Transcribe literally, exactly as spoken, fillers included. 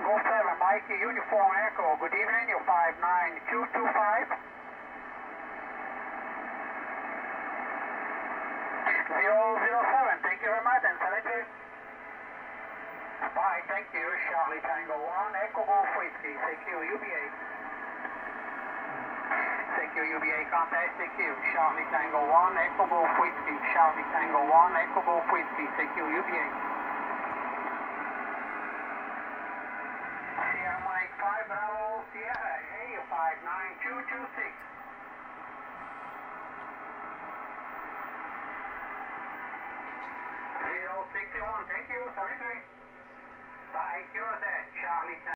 oh seven, Mike, Uniform Echo. Good evening, you five nine two two five. zero zero seven, thank you very much, and selected. Bye, thank you, Charlie Tango one, Echo Golf Whiskey, thank you, U B A. Thank you, U B A, contact, thank you, Charlie Tango one, Echo Golf Whiskey, Charlie Tango one, Echo Golf Whiskey, thank you, U B A. Sierra Mike five, Bravo, Sierra, hey, five nine two two six. zero six one, thank you, seventy-three. Bye, Charlie.